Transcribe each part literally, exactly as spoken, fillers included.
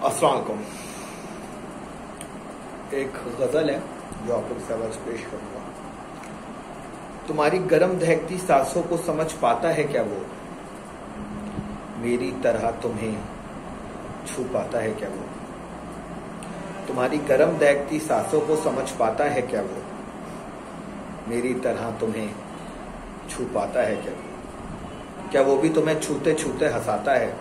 अस्सलाम वालेकुम। एक गजल है जो आप लोग से आवाज पेश करूंगा। तुम्हारी गरम दहकती सांसों को समझ पाता है क्या वो, मेरी तरह तुम्हें छू पाता है क्या वो। तुम्हारी गरम दहकती सांसों को समझ पाता है क्या वो, मेरी तरह तुम्हें छू पाता है क्या वो। क्या वो भी तुम्हें छूते छूते हंसाता है,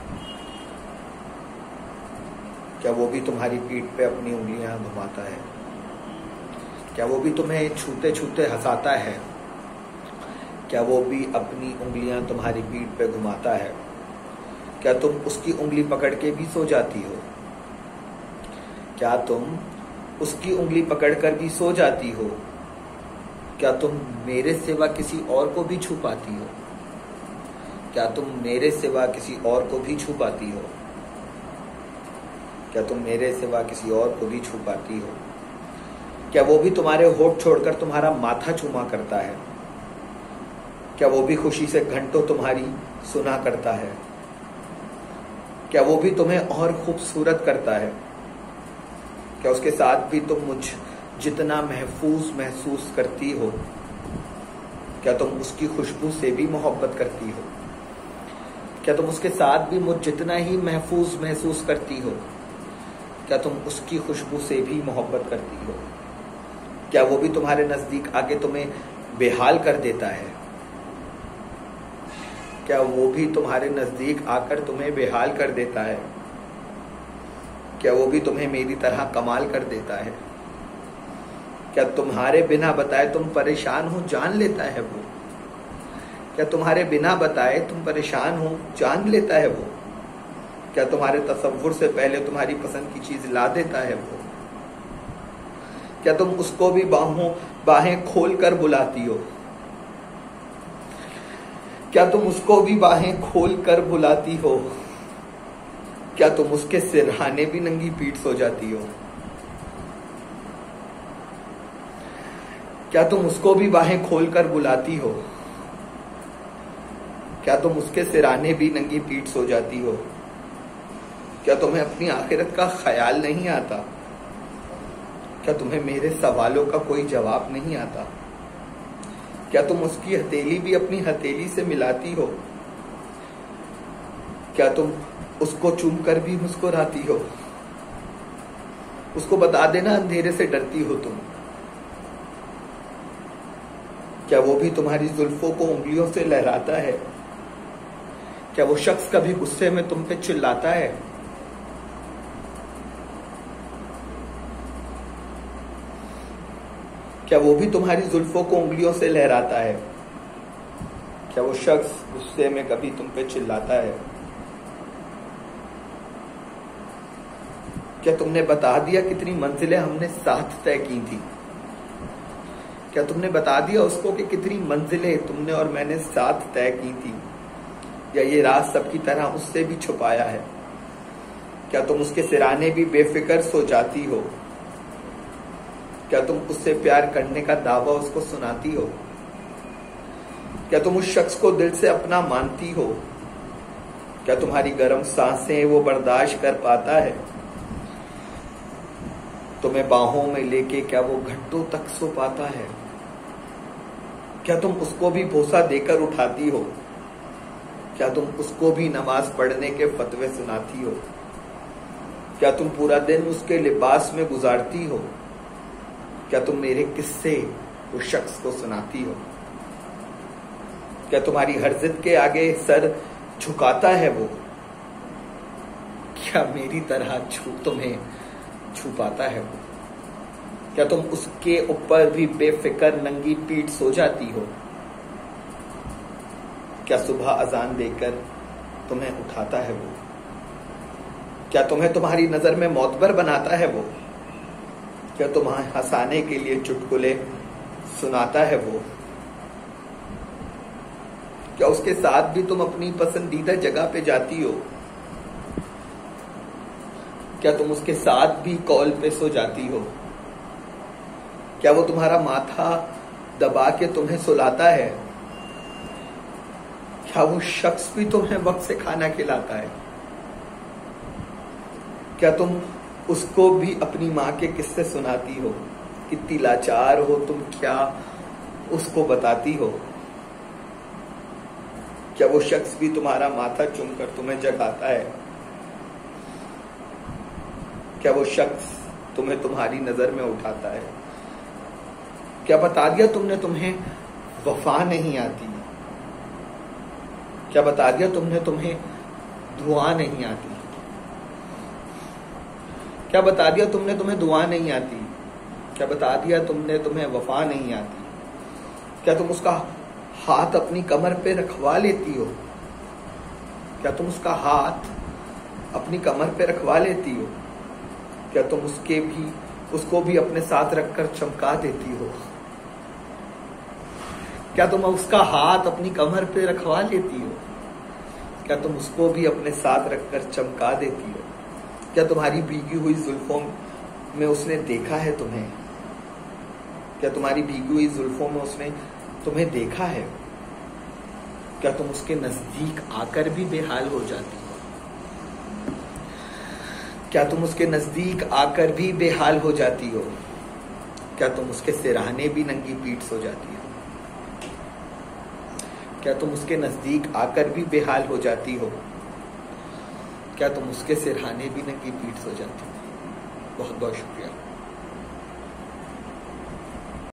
क्या वो भी तुम्हारी पीठ पे अपनी उंगलियां घुमाता है। क्या वो भी तुम्हें छूते छूते हंसाता है, क्या वो भी अपनी उंगलियां तुम्हारी पीठ पे घुमाता है। क्या तुम उसकी उंगली पकड़ के भी सो जाती हो, क्या तुम उसकी उंगली पकड़कर भी सो जाती हो। क्या तुम मेरे सिवा किसी और को भी छू पाती हो, क्या तुम मेरे सिवा किसी और को भी छू पाती हो। क्या तुम मेरे सिवा किसी और को भी छू पाती हो। क्या वो भी तुम्हारे होठ छोड़कर तुम्हारा माथा चूमा करता है, क्या वो भी खुशी से घंटों तुम्हारी सुना करता है। क्या वो भी तुम्हें और खूबसूरत करता है, क्या उसके साथ भी तुम मुझ जितना महफूज महसूस करती हो। क्या तुम उसकी खुशबू से भी मोहब्बत करती हो, क्या तुम उसके साथ भी मुझ जितना ही महफूज महसूस करती हो। क्या तुम उसकी खुशबू से भी मोहब्बत करती हो। क्या वो भी तुम्हारे नजदीक आके तुम्हें बेहाल कर देता है, क्या वो भी तुम्हारे नजदीक आकर तुम्हें बेहाल कर देता है। क्या वो भी तुम्हें मेरी तरह कमाल कर देता है। क्या तुम्हारे बिना बताए तुम परेशान हो जान लेता है वो, क्या तुम्हारे बिना बताए तुम परेशान हो जान लेता है वो। क्या तुम्हारे तसव्वुर से पहले तुम्हारी पसंद की चीज ला देता है वो। क्या तुम उसको भी बाहों बाहें खोल कर बुलाती हो, क्या तुम उसको भी बाहें खोल कर बुलाती हो। क्या तुम उसके सिरहाने भी नंगी पीठ सो जाती हो, क्या तुम उसको भी बाहें खोल कर बुलाती हो। क्या तुम उसके सिरहाने भी नंगी पीठ सो जाती हो। क्या तुम्हें अपनी आखिरत का ख्याल नहीं आता, क्या तुम्हें मेरे सवालों का कोई जवाब नहीं आता। क्या तुम उसकी हथेली भी अपनी हथेली से मिलाती हो, क्या तुम उसको चूम कर भी मुस्कुराती हो। उसको बता देना अंधेरे से डरती हो तुम, क्या वो भी तुम्हारी जुल्फों को उंगलियों से लहराता है। क्या वो शख्स कभी गुस्से में तुम पे चिल्लाता है, क्या वो भी तुम्हारी जुल्फों को उंगलियों से लहराता है। क्या वो शख्स गुस्से में कभी तुम पे चिल्लाता है। क्या तुमने बता दिया कितनी मंजिलें हमने साथ तय की थी, क्या तुमने बता दिया उसको कि कितनी मंजिलें तुमने और मैंने साथ तय की थी, या ये राज सबकी तरह उससे भी छुपाया है। क्या तुम उसके सिराने भी बेफिक्र सो जाती हो, क्या तुम उससे प्यार करने का दावा उसको सुनाती हो। क्या तुम उस शख्स को दिल से अपना मानती हो, क्या तुम्हारी गर्म सांसें वो बर्दाश्त कर पाता है। तुम्हें बाहों में लेके क्या वो घंटों तक सो पाता है। क्या तुम उसको भी भोसा देकर उठाती हो, क्या तुम उसको भी नमाज पढ़ने के फतवे सुनाती हो। क्या तुम पूरा दिन उसके लिबास में गुजारती हो, क्या तुम मेरे किस्से उस शख्स को सुनाती हो। क्या तुम्हारी हर जिद के आगे सर झुकाता है वो, क्या मेरी तरह छू तुम्हें छू पाता है वो। क्या तुम उसके ऊपर भी बेफिक्र नंगी पीठ सो जाती हो, क्या सुबह अजान देकर तुम्हें उठाता है वो। क्या तुम्हें तुम्हारी नजर में मोतबर बनाता है वो, क्या तुम्हें हंसाने के लिए चुटकुले सुनाता है वो। क्या उसके साथ भी तुम अपनी पसंदीदा जगह पे जाती हो, क्या तुम उसके साथ भी कॉल पे सो जाती हो। क्या वो तुम्हारा माथा दबा के तुम्हें सुलाता है, क्या वो शख्स भी तुम्हें वक्त से खाना खिलाता है। क्या तुम उसको भी अपनी माँ के किस्से सुनाती हो? कितनी लाचार हो तुम, क्या उसको बताती हो? क्या वो शख्स भी तुम्हारा माथा चूमकर तुम्हें जगाता है? क्या वो शख्स तुम्हें तुम्हारी नजर में उठाता है? क्या बता दिया तुमने तुम्हें वफा नहीं आती? क्या बता दिया तुमने तुम्हें दुआ नहीं आती? क्या बता दिया तुमने तुम्हें दुआ नहीं आती? क्या बता दिया तुमने तुम्हें वफा नहीं आती? क्या तुम उसका हाथ अपनी कमर पे रखवा लेती हो? क्या तुम उसका हाथ अपनी कमर पे रखवा लेती हो? क्या तुम उसके भी उसको भी अपने साथ रखकर चमका देती हो? क्या तुम उसका हाथ अपनी कमर पे रखवा लेती हो? क्या तुम उसको भी अपने साथ रखकर चमका देती हो? क्या तुम्हारी भीगी हुई जुल्फों में उसने देखा है तुम्हें? क्या तुम्हारी भीगी हुई जुल्फों में उसने तुम्हें देखा है? क्या तुम उसके नजदीक आकर भी बेहाल हो जाती हो? क्या तुम उसके नजदीक आकर भी बेहाल हो जाती हो? क्या तुम उसके सिरहाने भी नंगी पीठ सो जाती हो? क्या तुम उसके नजदीक आकर भी बेहाल हो जाती हो? क्या तुम उसके सिरहाने भी नंगी पीठ सो जाती हो? बहुत बहुत शुक्रिया।